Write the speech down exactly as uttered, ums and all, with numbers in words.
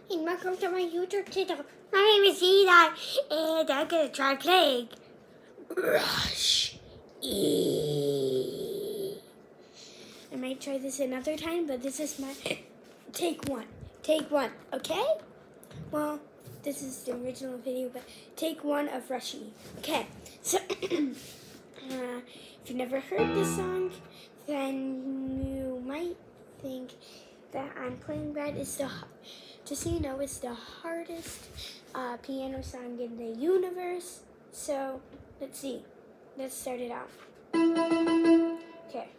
and welcome to my YouTube channel. My name is Eli, and I'm gonna try playing Rush E. I might try this another time, but this is my take one. Take one, okay? Well, this is the original video, but take one of Rush E. Okay, so uh, if you've never heard this song, then you might think that I'm playing bad. It's the, just so you know, it's the hardest uh, piano song in the universe. So let's see. Let's start it out. Okay.